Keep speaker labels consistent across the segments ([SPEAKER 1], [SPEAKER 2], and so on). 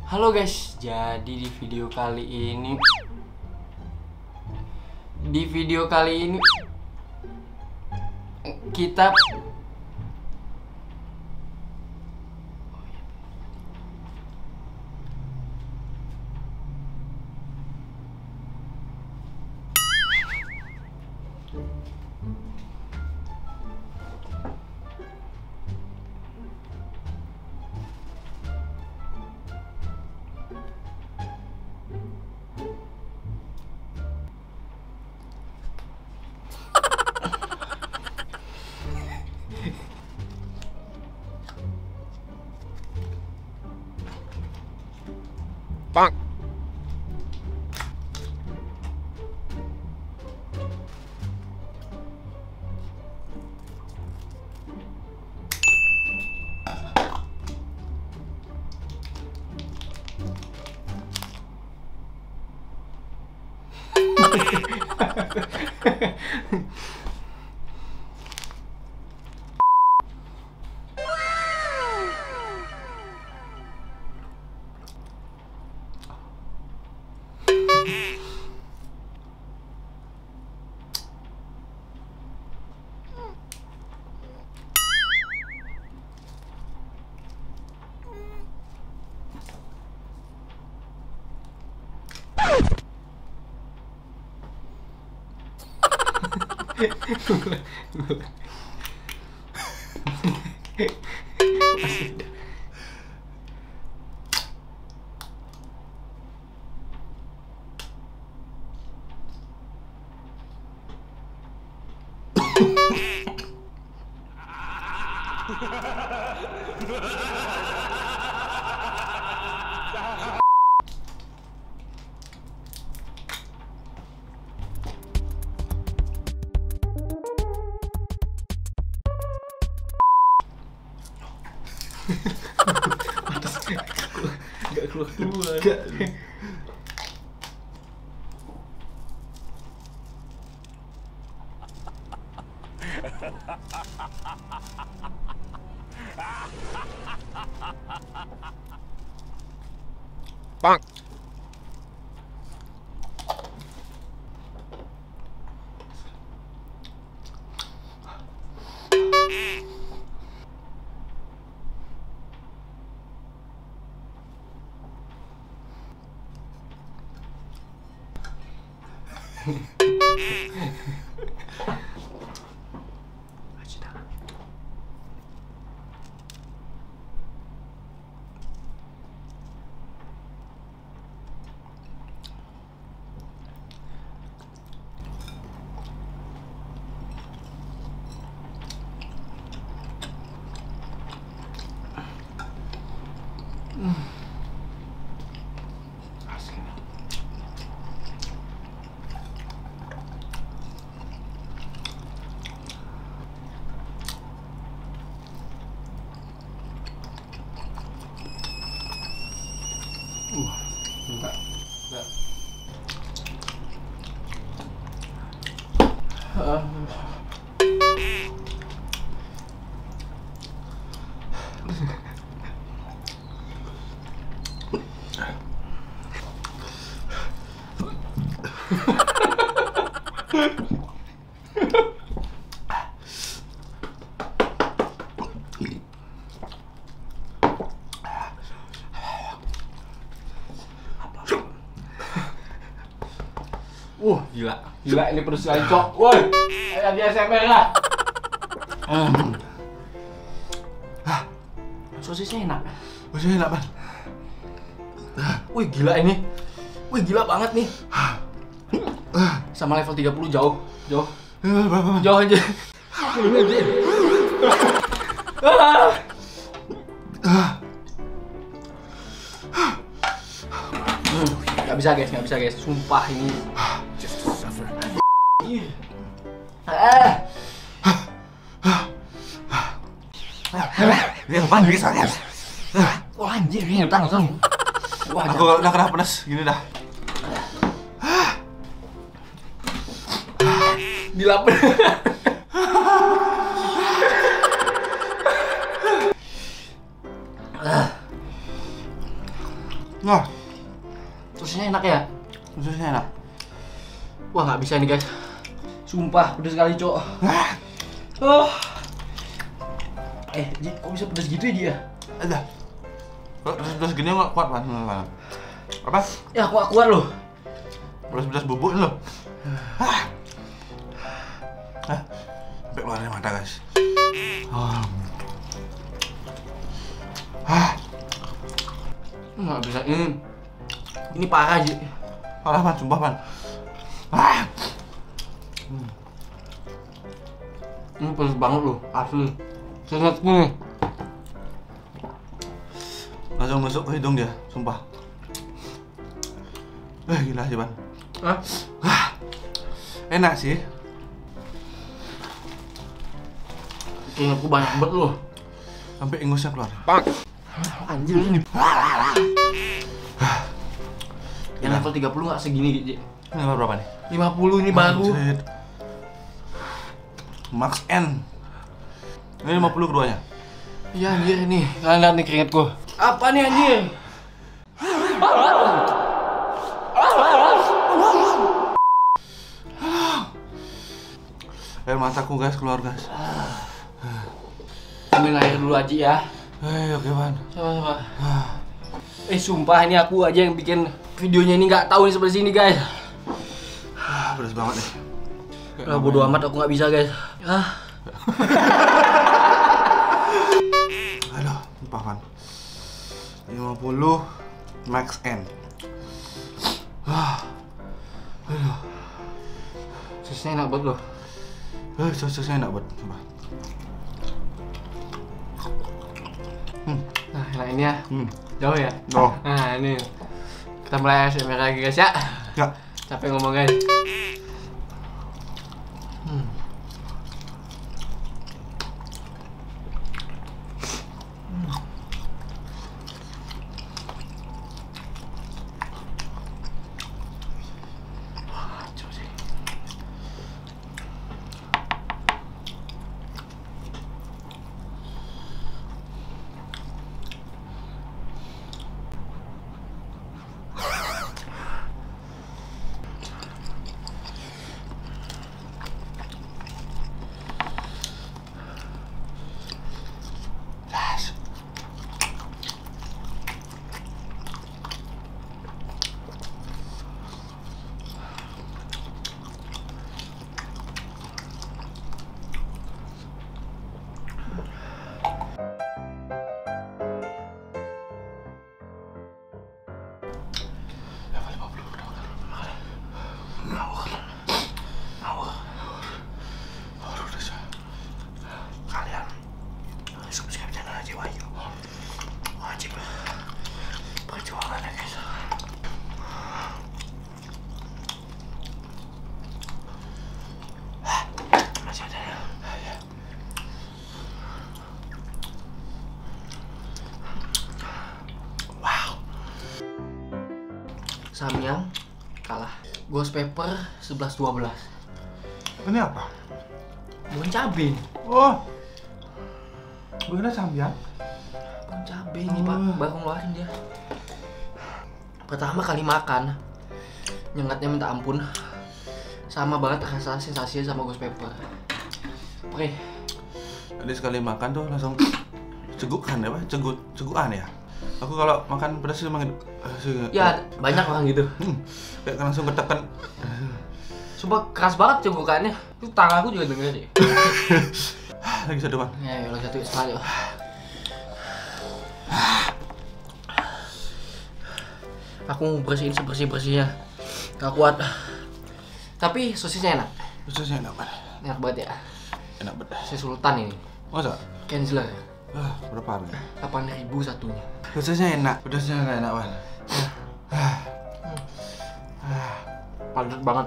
[SPEAKER 1] Halo guys, jadi di video kali ini kita
[SPEAKER 2] Bang.
[SPEAKER 1] Gak keluar.
[SPEAKER 2] Bang.
[SPEAKER 1] Enggak. Gila ini perut gancok. Woi, kayak di ASMR lah. Sosisnya enak.
[SPEAKER 2] Sosisnya enak, Bang.
[SPEAKER 1] Wih, gila ini. Wih, gila banget nih. Sama level 30 jauh. Jauh aja. Gak bisa guys. Sumpah ini. Wah anjir ini langsung.
[SPEAKER 2] Aku udah kena pedas gini dah.
[SPEAKER 1] Dilapar.
[SPEAKER 2] Wah,
[SPEAKER 1] Sosisnya enak ya?
[SPEAKER 2] sosisnya enak.
[SPEAKER 1] Wah nggak bisa nih guys. Sumpah pedes sekali cok. Oh. Ji, kok bisa pedes gitu ya Ji ya?
[SPEAKER 2] Ada. Pedas gini nggak kuat kan? Apa?
[SPEAKER 1] Ya aku kuat loh.
[SPEAKER 2] Pedas bubuk loh. Sampai keluar dari mata guys.
[SPEAKER 1] Nggak bisa ini parah Ji.
[SPEAKER 2] Parah man, sumpah man.
[SPEAKER 1] Ini pedes banget loh, asli. Sangat nih.
[SPEAKER 2] Langsung masuk ke hidung dia, sumpah. Gila sih, Ban. Enak sih.
[SPEAKER 1] Keringatku banyak banget loh.
[SPEAKER 2] Sampai ingusnya keluar.
[SPEAKER 1] Anjir ini. Yang level 30 nggak segini Ji.
[SPEAKER 2] Ini level berapa nih?
[SPEAKER 1] 50 ini baru.
[SPEAKER 2] Anjir. Max N. Ini 50 keduanya.
[SPEAKER 1] Iya anjir ini. Kalian lihat nih keringatku. Apa nih anjir?
[SPEAKER 2] Air mataku guys keluar guys.
[SPEAKER 1] Ambil air dulu aja ya.
[SPEAKER 2] Oke Ban.
[SPEAKER 1] Coba. Sumpah ini aku aja yang bikin videonya ini nggak tahu nih seperti sini guys.
[SPEAKER 2] Pedas banget nih.
[SPEAKER 1] Bodo amat aku nggak bisa guys.
[SPEAKER 2] Aduh, lupa kan. 50 Max N. Aduh.
[SPEAKER 1] Sosisnya enak banget loh.
[SPEAKER 2] Sosisnya enak banget, coba.
[SPEAKER 1] Nah, enak ini ya. Jauh ya?
[SPEAKER 2] Oh.
[SPEAKER 1] Nah, ini. Kita mulai ASMR lagi guys ya.
[SPEAKER 2] Ya.
[SPEAKER 1] Capek ngomong guys.
[SPEAKER 2] Kalian subscribe channel aja Wahyu. Wajib. Perjuangan ya guys. Masih ada ya. Wow.
[SPEAKER 1] Samyang kalah. Ghost Pepper 11-12.
[SPEAKER 2] Ini apa?
[SPEAKER 1] Bukan cabai.
[SPEAKER 2] Oh. Bukan samyang.
[SPEAKER 1] Bukan cabai ini Pak, baru ngeluarin dia. Pertama kali makan, nyengatnya minta ampun. Sama banget rasa sensasinya sama Ghost Pepper. Oke.
[SPEAKER 2] Tadi sekali makan tuh langsung cegukan ya, Pak? Cegukan ya. Aku kalau makan pedas emang
[SPEAKER 1] Ya, banyak orang gitu.
[SPEAKER 2] kayak langsung ketekan.
[SPEAKER 1] Sumpah keras banget cegukannya. Itu tanganku juga denger deh.
[SPEAKER 2] Lagi satu Bang.
[SPEAKER 1] Ya, lagi satu sekali. Aku bersihin sebersih-bersihnya. Gak kuat. Tapi sosisnya enak.
[SPEAKER 2] Sosisnya enak banget.
[SPEAKER 1] Enak banget ya.
[SPEAKER 2] Enak banget.
[SPEAKER 1] Sosis Sultan ini.
[SPEAKER 2] Masa?
[SPEAKER 1] Kenzler.
[SPEAKER 2] Berapa harga?
[SPEAKER 1] 8.000 satunya.
[SPEAKER 2] Pedasnya enak. Pedasnya nggak enak Bang.
[SPEAKER 1] Padat banget.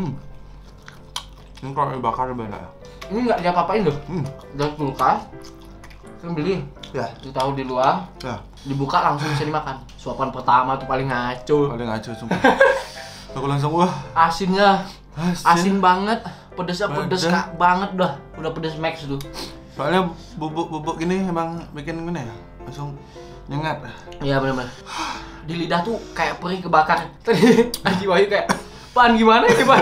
[SPEAKER 2] Ini kalau dibakar lebih enak ya.
[SPEAKER 1] Ini nggak diapa-apain loh. Dari kulkas. Kan beli.
[SPEAKER 2] Ya.
[SPEAKER 1] Ditaruh di luar.
[SPEAKER 2] Ya.
[SPEAKER 1] Dibuka langsung bisa dimakan. Suapan pertama tuh paling ngaco.
[SPEAKER 2] Paling ngaco sumpah. Aku langsung wah.
[SPEAKER 1] Asinnya. Asin banget. Pedesnya pedes
[SPEAKER 2] Pedas.
[SPEAKER 1] banget dah. Udah pedes max tuh.
[SPEAKER 2] Soalnya bubuk-bubuk gini emang bikin gini ya. Langsung Nyengat.
[SPEAKER 1] Iya benar-benar. Di lidah tuh kayak perih kebakar. Tadi Haji Wahyu kayak, "Pan gimana ini, Pan?"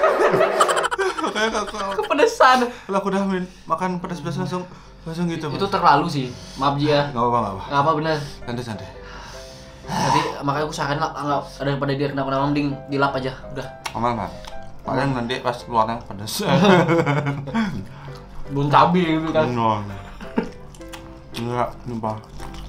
[SPEAKER 2] Kayak
[SPEAKER 1] Kepedesan.
[SPEAKER 2] kalau aku udah makan pedas-pedas langsung gitu.
[SPEAKER 1] Itu terlalu sih. Maaf Ji ya.
[SPEAKER 2] Enggak apa-apa.
[SPEAKER 1] Enggak apa bener.
[SPEAKER 2] Santai.
[SPEAKER 1] Tadi makanya aku saranin lap, daripada dia kenapa-napa mending dilap aja. Udah.
[SPEAKER 2] Aman, Pak. Paling nanti pas keluarnya pedas.
[SPEAKER 1] Bun cabai gitu kan.
[SPEAKER 2] Enggak, sumpah.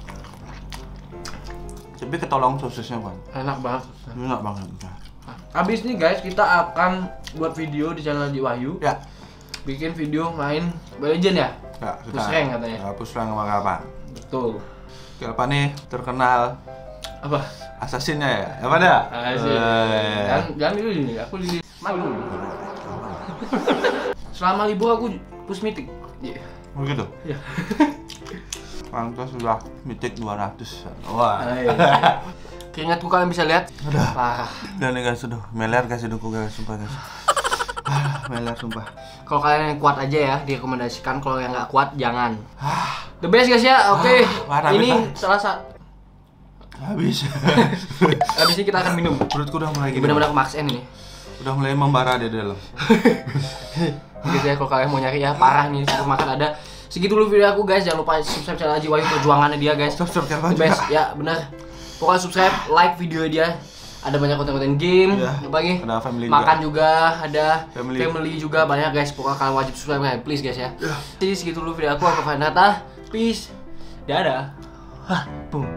[SPEAKER 2] Tapi ketolong sosisnya, Bang.
[SPEAKER 1] Enak banget.
[SPEAKER 2] Enak banget.
[SPEAKER 1] Habis nih guys, kita akan buat video di channel Haji Wahyu.
[SPEAKER 2] Ya.
[SPEAKER 1] Bikin video main Mobile Legends ya?
[SPEAKER 2] Ya, sudah.
[SPEAKER 1] Push rank katanya.
[SPEAKER 2] Ya, push rank sama Galpan.
[SPEAKER 1] Betul.
[SPEAKER 2] Galpan nih terkenal
[SPEAKER 1] Apa?
[SPEAKER 2] assassin-nya ya? Apa dah?
[SPEAKER 1] Jangan dulu ini, aku di malu. Selama libur aku push mythic. Iya.
[SPEAKER 2] Begitu?
[SPEAKER 1] Iya.
[SPEAKER 2] Pantas sudah mythic 200. Wah.
[SPEAKER 1] Keringatku kalian bisa lihat.
[SPEAKER 2] Udah.
[SPEAKER 1] Parah.
[SPEAKER 2] Dan nih guys, sudah meler guys hidungku guys, sumpah guys. Meler sumpah.
[SPEAKER 1] Kalau kalian yang kuat aja ya, direkomendasikan. Kalau yang nggak kuat jangan. The best guys ya. Oke. Ini salah satu.
[SPEAKER 2] Habis.
[SPEAKER 1] Habis ini kita akan minum.
[SPEAKER 2] Perutku udah mulai gini.
[SPEAKER 1] Benar-benar Max N ini.
[SPEAKER 2] Udah mulai membara di dalam.
[SPEAKER 1] Guys ya, kalau kalian mau nyari ya parah nih, sebelum makan ada. Segitu dulu video aku guys. Jangan lupa subscribe channel Haji Wahyu, perjuangannya dia guys.
[SPEAKER 2] Subscribe
[SPEAKER 1] The best ya, benar. Pokoknya subscribe, like video dia. Ada banyak konten-konten game, apa lagi?
[SPEAKER 2] Ada family
[SPEAKER 1] makan juga, ada
[SPEAKER 2] family
[SPEAKER 1] juga banyak guys. Pokoknya kalian wajib subscribe guys, please guys ya. Jadi segitu dulu video aku Fanata. Peace. Dadah. Hah, boom.